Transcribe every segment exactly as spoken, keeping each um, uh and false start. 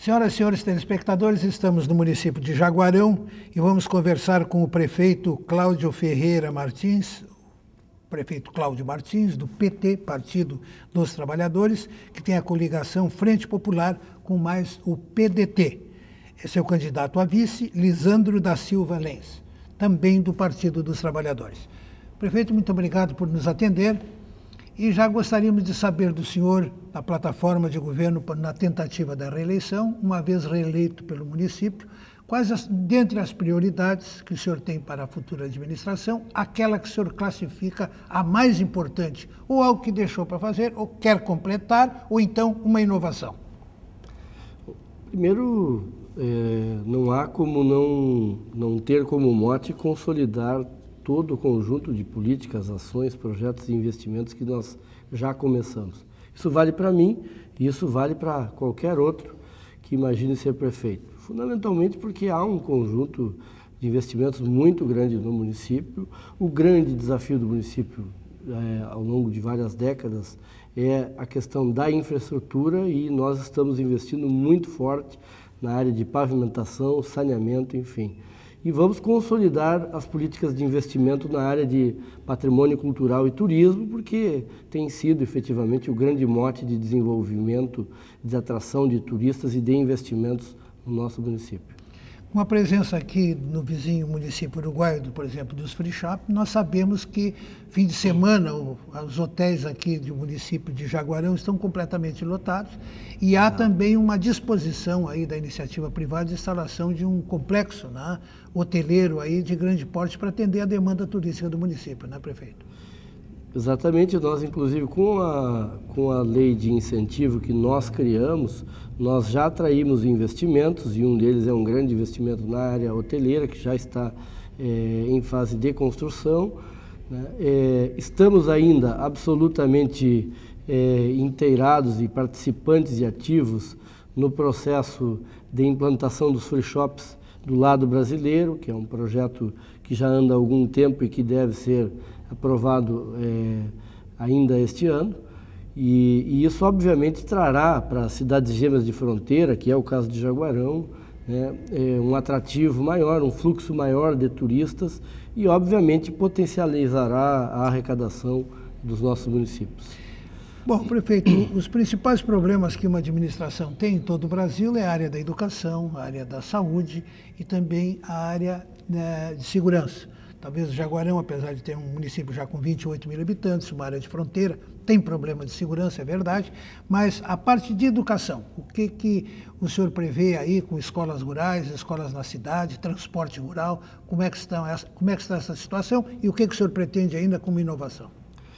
Senhoras e senhores telespectadores, estamos no município de Jaguarão e vamos conversar com o prefeito Cláudio Ferreira Martins, prefeito Cláudio Martins, do P T, Partido dos Trabalhadores, que tem a coligação Frente Popular com mais o P D T. Esse é o candidato a vice, Lisandro da Silva Lens, também do Partido dos Trabalhadores. Prefeito, muito obrigado por nos atender. E já gostaríamos de saber do senhor, na plataforma de governo na tentativa da reeleição, uma vez reeleito pelo município, quais, as, dentre as prioridades que o senhor tem para a futura administração, aquela que o senhor classifica a mais importante, ou algo que deixou para fazer, ou quer completar, ou então uma inovação? Primeiro, é, não há como não, não ter como mote consolidar todo o conjunto de políticas, ações, projetos e investimentos que nós já começamos. Isso vale para mim e isso vale para qualquer outro que imagine ser prefeito. Fundamentalmente porque há um conjunto de investimentos muito grande no município. O grande desafio do município é, ao longo de várias décadas é a questão da infraestrutura e nós estamos investindo muito forte na área de pavimentação, saneamento, enfim. E vamos consolidar as políticas de investimento na área de patrimônio cultural e turismo, porque tem sido efetivamente o grande mote de desenvolvimento, de atração de turistas e de investimentos no nosso município. Com a presença aqui no vizinho município uruguaio, por exemplo, dos free shop, nós sabemos que fim de semana os hotéis aqui do município de Jaguarão estão completamente lotados e há também uma disposição aí da iniciativa privada de instalação de um complexo, né, hoteleiro aí de grande porte para atender a demanda turística do município, né, prefeito? Exatamente, nós inclusive com a, com a lei de incentivo que nós criamos, nós já atraímos investimentos e um deles é um grande investimento na área hoteleira que já está é, em fase de construção. Né? É, estamos ainda absolutamente é, inteirados e participantes e ativos no processo de implantação dos free shops do lado brasileiro, que é um projeto que já anda há algum tempo e que deve ser aprovado é, ainda este ano, e, e isso obviamente trará para as cidades gêmeas de fronteira, que é o caso de Jaguarão, né, é, um atrativo maior, um fluxo maior de turistas e obviamente potencializará a arrecadação dos nossos municípios. Bom, prefeito, os principais problemas que uma administração tem em todo o Brasil é a área da educação, a área da saúde e também a área, né, de segurança. Talvez o Jaguarão, apesar de ter um município já com vinte e oito mil habitantes, uma área de fronteira, tem problema de segurança, é verdade, mas a parte de educação, o que, que o senhor prevê aí com escolas rurais, escolas na cidade, transporte rural, como é que, estão essa, como é que está essa situação e o que, que o senhor pretende ainda como inovação?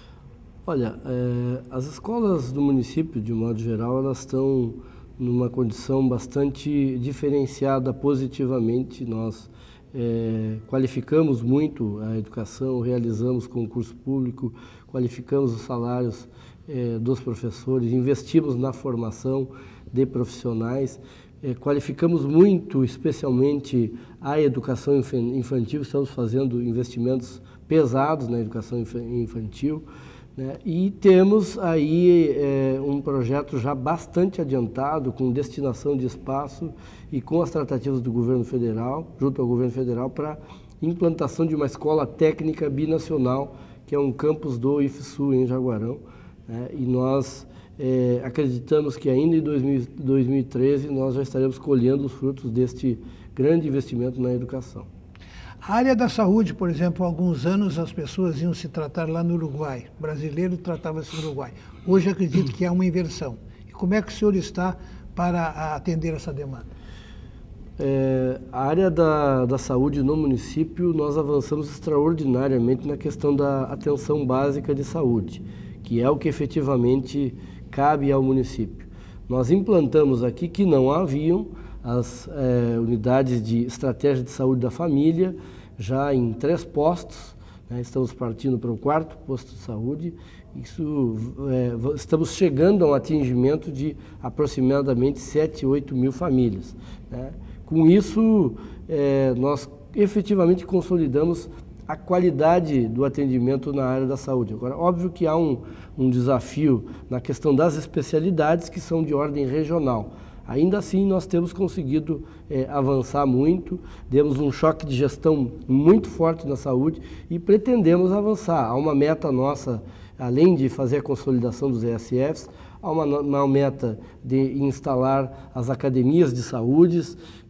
Olha, é, as escolas do município, de modo geral, elas estão numa condição bastante diferenciada positivamente. Nós É, qualificamos muito a educação, realizamos concurso público, qualificamos os salários é, dos professores, investimos na formação de profissionais, é, qualificamos muito, especialmente a educação infantil, estamos fazendo investimentos pesados na educação infantil, né? E temos aí é, um projeto já bastante adiantado, com destinação de espaço e com as tratativas do governo federal, junto ao governo federal, para implantação de uma escola técnica binacional, que é um campus do IFSU em Jaguarão, né? E nós é, acreditamos que ainda em dois mil e treze nós já estaremos colhendo os frutos deste grande investimento na educação. A área da saúde, por exemplo, há alguns anos as pessoas iam se tratar lá no Uruguai, o brasileiro tratava-se no Uruguai. Hoje acredito que há uma inversão. E como é que o senhor está para atender essa demanda? É, a área da, da saúde no município, nós avançamos extraordinariamente na questão da atenção básica de saúde, que é o que efetivamente cabe ao município. Nós implantamos aqui que não haviam as é, unidades de estratégia de saúde da família, já em três postos, né? Estamos partindo para o quarto posto de saúde. Isso, é, estamos chegando a um atingimento de aproximadamente sete, oito mil famílias, né? Com isso, é, nós efetivamente consolidamos a qualidade do atendimento na área da saúde. Agora, óbvio que há um, um desafio na questão das especialidades que são de ordem regional. Ainda assim, nós temos conseguido é, avançar muito, demos um choque de gestão muito forte na saúde e pretendemos avançar. Há uma meta nossa, além de fazer a consolidação dos E S Fs, há uma, uma meta de instalar as academias de saúde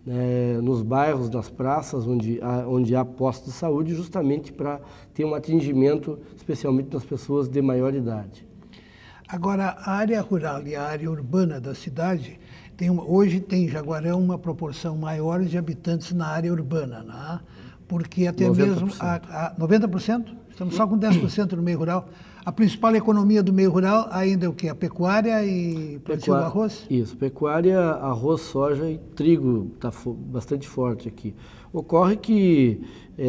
né, nos bairros, nas praças, onde há, onde há postos de saúde, justamente para ter um atingimento, especialmente nas pessoas de maior idade. Agora, a área rural e a área urbana da cidade, tem uma, hoje tem em Jaguarão uma proporção maior de habitantes na área urbana, né? Porque até noventa por cento. mesmo a, a noventa por cento? Estamos só com dez por cento no meio rural. A principal economia do meio rural ainda é o quê? A pecuária e plantio do arroz? Isso, pecuária, arroz, soja e trigo está bastante forte aqui. Ocorre que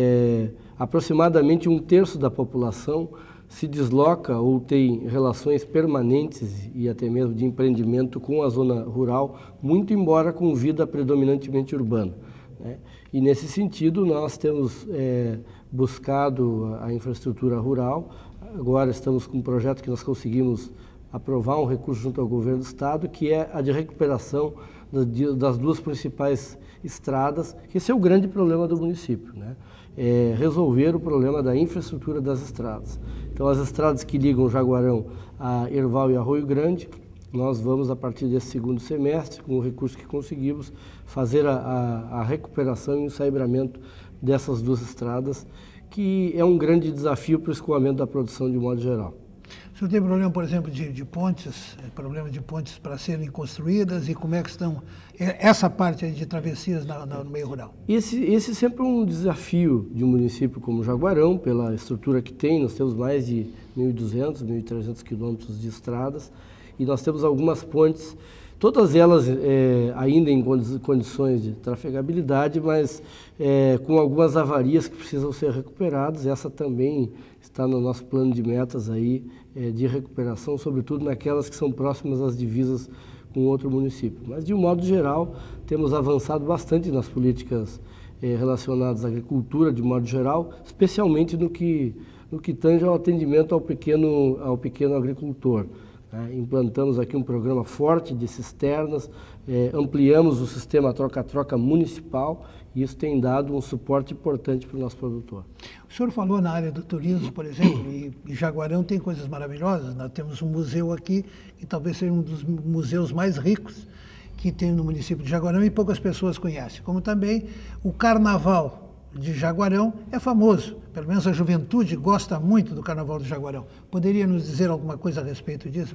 é, aproximadamente um terço da população se desloca ou tem relações permanentes e até mesmo de empreendimento com a zona rural, muito embora com vida predominantemente urbana, né? E nesse sentido nós temos é, buscado a infraestrutura rural. Agora estamos com um projeto que nós conseguimos aprovar um recurso junto ao governo do estado, que é a de recuperação das duas principais estradas, que esse é o grande problema do município, né? É resolver o problema da infraestrutura das estradas. Então, as estradas que ligam Jaguarão a Erval e Arroio Grande, nós vamos, a partir desse segundo semestre, com o recurso que conseguimos, fazer a, a, a recuperação e o ensaibramento dessas duas estradas, que é um grande desafio para o escoamento da produção de modo geral. O senhor tem problema, por exemplo, de, de pontes, problema de pontes para serem construídas, e como é que estão essa parte aí de travessias na, na, no meio rural? Esse, esse sempre é um desafio de um município como Jaguarão, pela estrutura que tem. Nós temos mais de mil e duzentos, mil e trezentos quilômetros de estradas e nós temos algumas pontes, todas elas é, ainda em condições de trafegabilidade, mas é, com algumas avarias que precisam ser recuperadas. Essa também está no nosso plano de metas aí, é, de recuperação, sobretudo naquelas que são próximas às divisas com outro município. Mas, de um modo geral, temos avançado bastante nas políticas é, relacionadas à agricultura, de modo geral, especialmente no que, no que tange ao atendimento ao pequeno, ao pequeno agricultor. É, implantamos aqui um programa forte de cisternas, é, ampliamos o sistema troca-troca municipal e isso tem dado um suporte importante para o nosso produtor. O senhor falou na área do turismo, por exemplo, e, e Jaguarão tem coisas maravilhosas. Nós temos um museu aqui, que talvez seja um dos museus mais ricos que tem no município de Jaguarão e poucas pessoas conhecem. Como também o Carnaval de Jaguarão é famoso, pelo menos a juventude gosta muito do Carnaval de Jaguarão. Poderia nos dizer alguma coisa a respeito disso?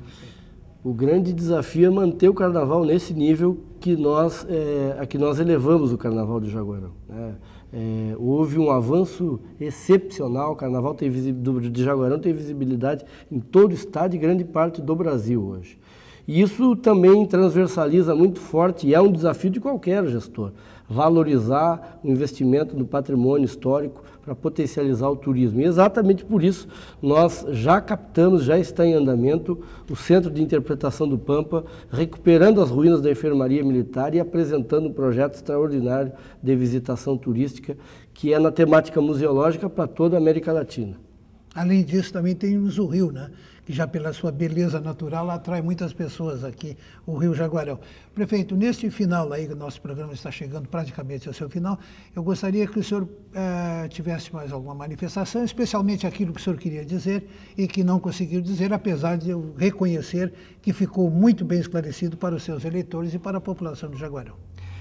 O grande desafio é manter o Carnaval nesse nível que nós, é, a que nós elevamos o Carnaval de Jaguarão, né? É, houve um avanço excepcional. O Carnaval tem de Jaguarão tem visibilidade em todo o estado e grande parte do Brasil hoje. E isso também transversaliza muito forte e é um desafio de qualquer gestor, valorizar o investimento no patrimônio histórico para potencializar o turismo. E exatamente por isso nós já captamos, já está em andamento o Centro de Interpretação do Pampa, recuperando as ruínas da Enfermaria Militar e apresentando um projeto extraordinário de visitação turística que é na temática museológica para toda a América Latina. Além disso, também temos o rio, né? Que já pela sua beleza natural atrai muitas pessoas aqui, o Rio Jaguarão. Prefeito, neste final aí, o nosso programa está chegando praticamente ao seu final, eu gostaria que o senhor eh, tivesse mais alguma manifestação, especialmente aquilo que o senhor queria dizer e que não conseguiu dizer, apesar de eu reconhecer que ficou muito bem esclarecido para os seus eleitores e para a população de Jaguarão.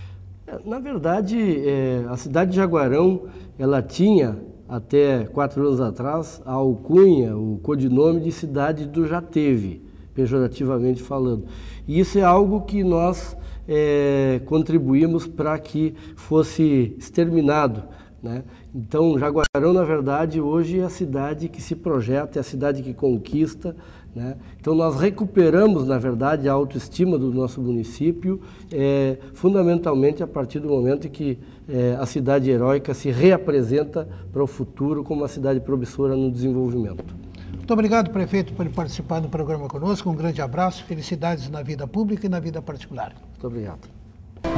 Na verdade, é, a cidade de Jaguarão, ela tinha até quatro anos atrás, a alcunha, o codinome de cidade do já teve, pejorativamente falando. E isso é algo que nós é, contribuímos para que fosse exterminado, né? Então, Jaguarão, na verdade, hoje é a cidade que se projeta, é a cidade que conquista, né? Então, nós recuperamos, na verdade, a autoestima do nosso município, é, fundamentalmente a partir do momento em que é, a cidade heróica se reapresenta para o futuro como uma cidade promissora no desenvolvimento. Muito obrigado, prefeito, por participar do programa conosco. Um grande abraço, felicidades na vida pública e na vida particular. Muito obrigado.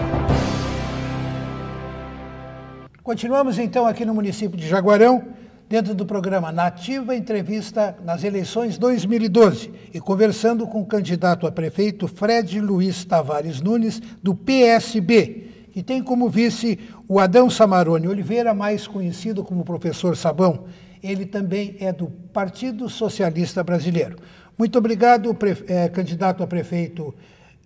Continuamos, então, aqui no município de Jaguarão. dentro do programa Nativa Entrevista nas eleições dois mil e doze e conversando com o candidato a prefeito Fred Luiz Tavares Nunes, do P S B, que tem como vice o Adão Samarone Oliveira, mais conhecido como Professor Sabão. Ele também é do Partido Socialista Brasileiro. Muito obrigado, eh, candidato a prefeito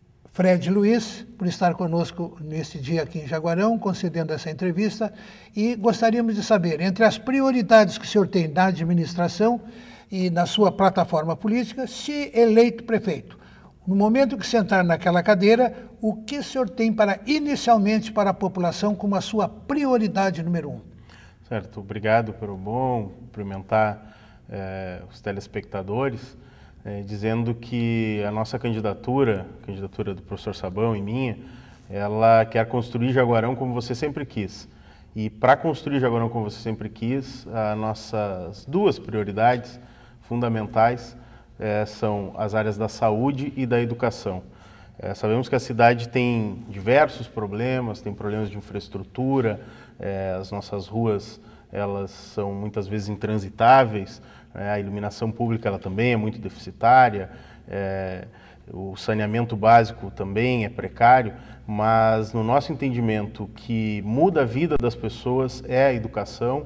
Fred Luiz, por estar conosco neste dia aqui em Jaguarão, concedendo essa entrevista. E gostaríamos de saber, entre as prioridades que o senhor tem na administração e na sua plataforma política, se eleito prefeito, no momento que sentar naquela cadeira, o que o senhor tem para, inicialmente, para a população como a sua prioridade número um? Certo, obrigado pelo bom, cumprimentar eh, os telespectadores, eh, dizendo que a nossa candidatura, a candidatura do professor Sabão e minha, ela quer construir Jaguarão como você sempre quis. E para construir Jaguarão como você sempre quis, as nossas duas prioridades fundamentais eh, são as áreas da saúde e da educação. Eh, sabemos que a cidade tem diversos problemas, tem problemas de infraestrutura, eh, as nossas ruas elas são muitas vezes intransitáveis, eh, a iluminação pública ela também é muito deficitária, eh, o saneamento básico também é precário, mas no nosso entendimento o que muda a vida das pessoas é a educação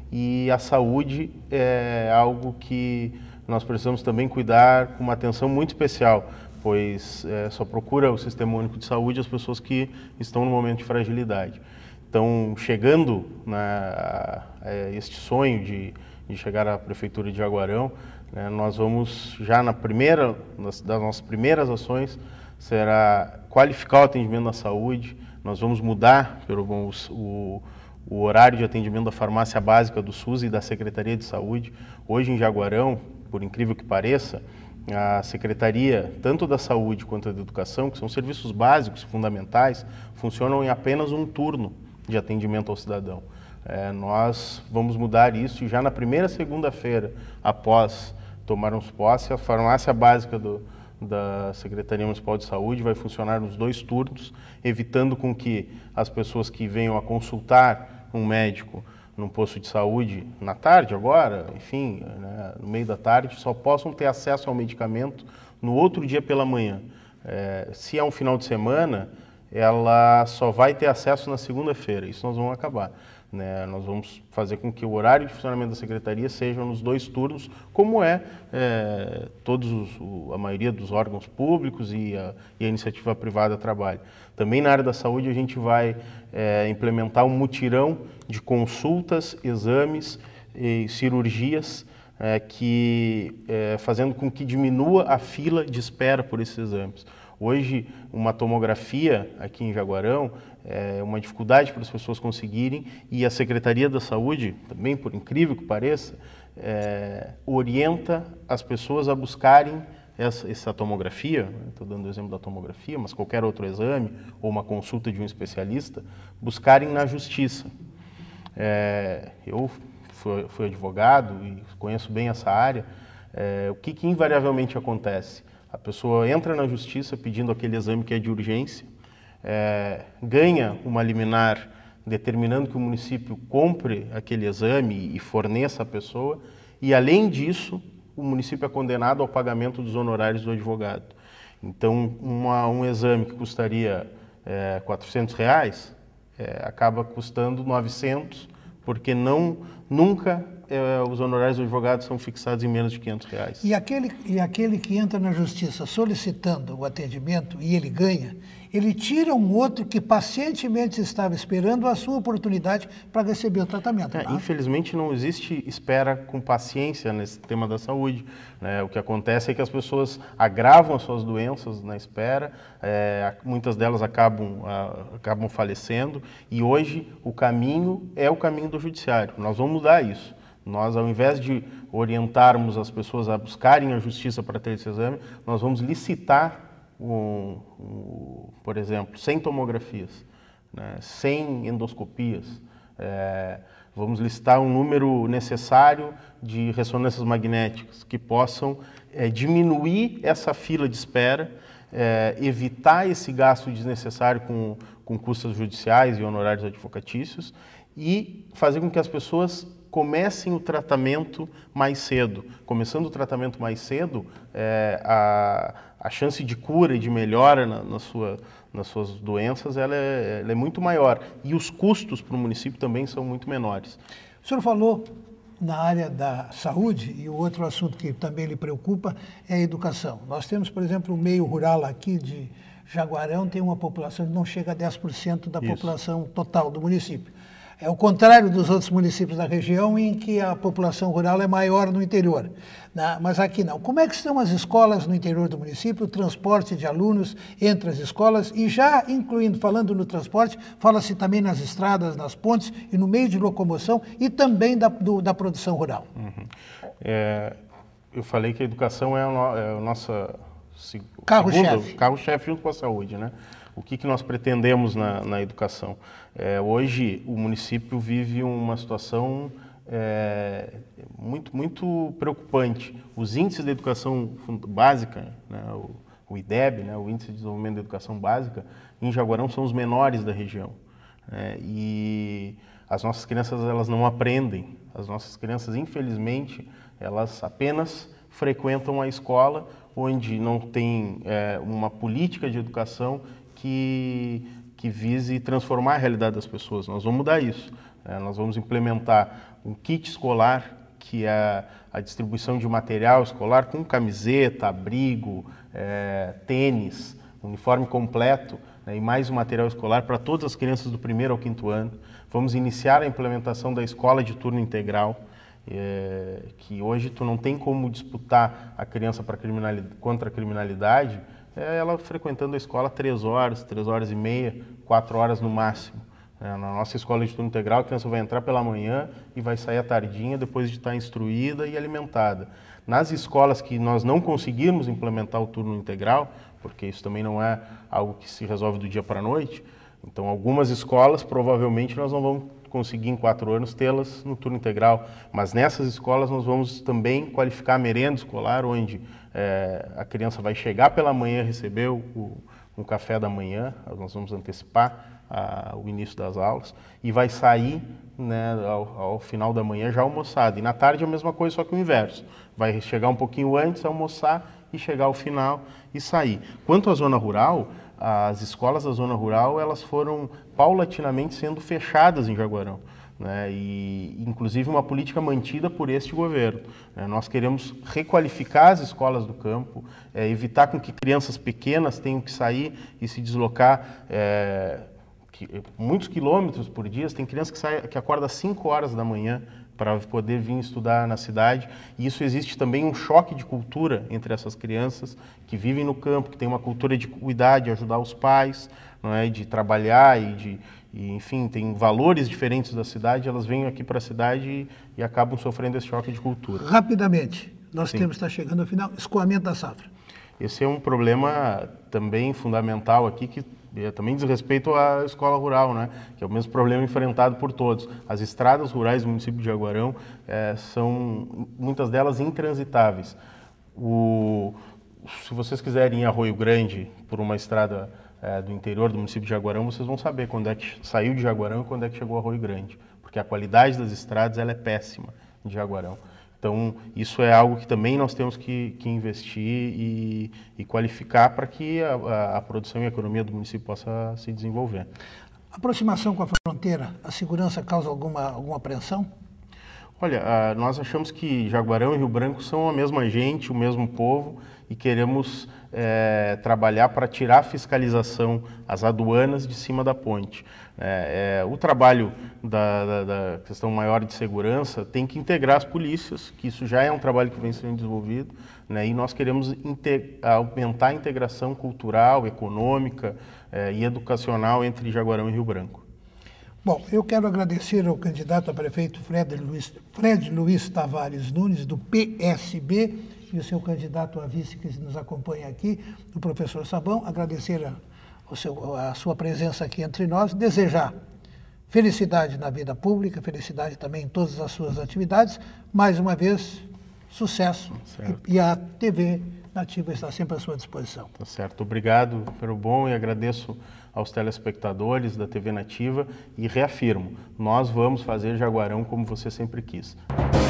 e a saúde é algo que nós precisamos também cuidar com uma atenção muito especial, pois é, só procura o Sistema Único de Saúde as pessoas que estão no momento de fragilidade. Então, chegando na, a este sonho de, de chegar à Prefeitura de Jaguarão, né, nós vamos, já na primeira, das, das nossas primeiras ações, será qualificar o atendimento na saúde, nós vamos mudar pelo, o, o horário de atendimento da farmácia básica do SUS e da Secretaria de Saúde. Hoje em Jaguarão, por incrível que pareça, a Secretaria, tanto da Saúde quanto da Educação, que são serviços básicos, fundamentais, funcionam em apenas um turno de atendimento ao cidadão. É, nós vamos mudar isso e já na primeira segunda-feira, após tomarmos posse, a farmácia básica do, da Secretaria Municipal de Saúde vai funcionar nos dois turnos, evitando com que as pessoas que venham a consultar um médico num posto de saúde na tarde agora, enfim, né, no meio da tarde, só possam ter acesso ao medicamento no outro dia pela manhã. É, se é um final de semana, ela só vai ter acesso na segunda-feira, isso nós vamos acabar. Né? Nós vamos fazer com que o horário de funcionamento da Secretaria seja nos dois turnos, como é, é todos os, o, a maioria dos órgãos públicos e a, e a iniciativa privada trabalha. Também na área da saúde a gente vai é, implementar um mutirão de consultas, exames e cirurgias, é, que, é, fazendo com que diminua a fila de espera por esses exames. Hoje, uma tomografia aqui em Jaguarão é uma dificuldade para as pessoas conseguirem e a Secretaria da Saúde, também por incrível que pareça, é, orienta as pessoas a buscarem essa, essa tomografia, estou dando o exemplo da tomografia, mas qualquer outro exame ou uma consulta de um especialista, buscarem na Justiça. É, eu fui, fui advogado e conheço bem essa área. É, o que, que invariavelmente acontece? A pessoa entra na Justiça pedindo aquele exame que é de urgência, é, ganha uma liminar determinando que o município compre aquele exame e forneça a pessoa, e além disso, o município é condenado ao pagamento dos honorários do advogado. Então, uma, um exame que custaria é, quatrocentos reais, é, acaba custando novecentos, porque não, nunca é, os honorários do advogado são fixados em menos de quinhentos reais. E aquele, e aquele que entra na justiça solicitando o atendimento e ele ganha, ele tira um outro que pacientemente estava esperando a sua oportunidade para receber o tratamento. É, tá? Infelizmente não existe espera com paciência nesse tema da saúde. Né? O que acontece é que as pessoas agravam as suas doenças na espera, é, muitas delas acabam, a, acabam falecendo, e hoje o caminho é o caminho do judiciário. Nós vamos mudar isso. Nós, ao invés de orientarmos as pessoas a buscarem a justiça para ter esse exame, nós vamos licitar, um, um, por exemplo, cem tomografias, né, cem endoscopias, é, vamos listar um número necessário de ressonâncias magnéticas que possam é, diminuir essa fila de espera, é, evitar esse gasto desnecessário com, com custas judiciais e honorários advocatícios e fazer com que as pessoas comecem o tratamento mais cedo. Começando o tratamento mais cedo, é, a, a chance de cura e de melhora na, na sua, nas suas doenças ela é, ela é muito maior. E os custos para o município também são muito menores. O senhor falou na área da saúde, e o outro assunto que também lhe preocupa é a educação. Nós temos, por exemplo, o meio rural aqui de Jaguarão, tem uma população que não chega a dez por cento da Isso. população total do município. É o contrário dos outros municípios da região, em que a população rural é maior no interior. Na, mas aqui não. Como é que estão as escolas no interior do município, o transporte de alunos entre as escolas, e já incluindo, falando no transporte, fala-se também nas estradas, nas pontes e no meio de locomoção e também da, do, da produção rural. Uhum. É, eu falei que a educação é a, no, é a nossa carro-chefe. Carro-chefe junto com a saúde, né? O que, que nós pretendemos na, na educação? É, hoje, o município vive uma situação é, muito, muito preocupante. Os índices de educação básica, né, o, o I D E B, né, o Índice de Desenvolvimento da Educação Básica, em Jaguarão são os menores da região. É, e as nossas crianças elas não aprendem. As nossas crianças, infelizmente, elas apenas frequentam a escola, onde não tem é, uma política de educação que, que vise transformar a realidade das pessoas. Nós vamos mudar isso. É, nós vamos implementar um kit escolar, que é a distribuição de material escolar com camiseta, abrigo, é, tênis, uniforme completo, né, e mais um material escolar para todas as crianças do primeiro ao quinto ano. Vamos iniciar a implementação da escola de turno integral, é, que hoje tu não tem como disputar a criança para criminalidade, contra a criminalidade, é ela frequentando a escola três horas, três horas e meia, quatro horas no máximo. É, na nossa escola de turno integral, a criança vai entrar pela manhã e vai sair à tardinha depois de estar instruída e alimentada. Nas escolas que nós não conseguirmos implementar o turno integral, porque isso também não é algo que se resolve do dia para a noite, então algumas escolas provavelmente nós não vamos conseguir em quatro anos tê-las no turno integral, mas nessas escolas nós vamos também qualificar a merenda escolar, onde é, a criança vai chegar pela manhã, receber o, o, um café da manhã, nós vamos antecipar a, o início das aulas, e vai sair, né, ao, ao final da manhã já almoçado. E na tarde é a mesma coisa, só que o inverso. Vai chegar um pouquinho antes, almoçar, e chegar ao final e sair. Quanto à zona rural, as escolas da zona rural elas foram paulatinamente sendo fechadas em Jaguarão, né? E inclusive uma política mantida por este governo, né? Nós queremos requalificar as escolas do campo, é, evitar com que crianças pequenas tenham que sair e se deslocar é, que, muitos quilômetros por dia. Tem criança que, sai, que acorda às cinco horas da manhã para poder vir estudar na cidade, e isso existe também um choque de cultura entre essas crianças que vivem no campo, que tem uma cultura de cuidar, de ajudar os pais, não é, de trabalhar e de, e, enfim, tem valores diferentes da cidade, elas vêm aqui para a cidade e, e acabam sofrendo esse choque de cultura. Rapidamente, nós Sim. temos, está chegando ao final, escoamento da safra. Esse é um problema também fundamental aqui, que também diz respeito à escola rural, né? Que é o mesmo problema enfrentado por todos. As estradas rurais do município de Jaguarão é, são, muitas delas, intransitáveis. O, se vocês quiserem ir a Arroio Grande por uma estrada é, do interior do município de Jaguarão, vocês vão saber quando é que saiu de Jaguarão e quando é que chegou a Arroio Grande, porque a qualidade das estradas ela é péssima de Jaguarão. Então, isso é algo que também nós temos que, que investir e, e qualificar para que a, a, a produção e a economia do município possa se desenvolver. Aproximação com a fronteira, a segurança causa alguma, alguma apreensão? Olha, a, nós achamos que Jaguarão e Rio Branco são a mesma gente, o mesmo povo, e queremos é, trabalhar para tirar a fiscalização, as aduanas de cima da ponte. É, é, o trabalho da, da, da questão maior de segurança tem que integrar as polícias, que isso já é um trabalho que vem sendo desenvolvido, né, e nós queremos aumentar a integração cultural, econômica é, e educacional entre Jaguarão e Rio Branco. Bom, eu quero agradecer ao candidato a prefeito Fred Luiz, Fred Luiz Tavares Nunes, do P S B, e o seu candidato a vice que nos acompanha aqui, o professor Sabão, agradecer a, o seu, a sua presença aqui entre nós, desejar felicidade na vida pública, felicidade também em todas as suas atividades, mais uma vez, sucesso, e, e a T V Nativa está sempre à sua disposição. Tá certo, obrigado pelo bom e agradeço aos telespectadores da T V Nativa e reafirmo, nós vamos fazer Jaguarão como você sempre quis.